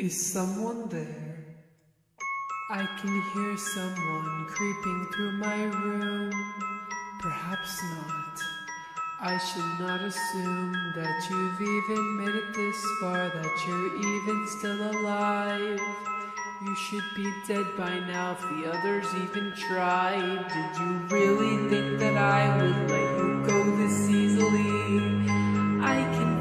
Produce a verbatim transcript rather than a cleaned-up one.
Is someone there? I can hear someone creeping through my room. Perhaps not. I should not assume that you've even made it this far, that you're even still alive. You should be dead by now if the others even tried. Did you really think that I would let you go this easily? I can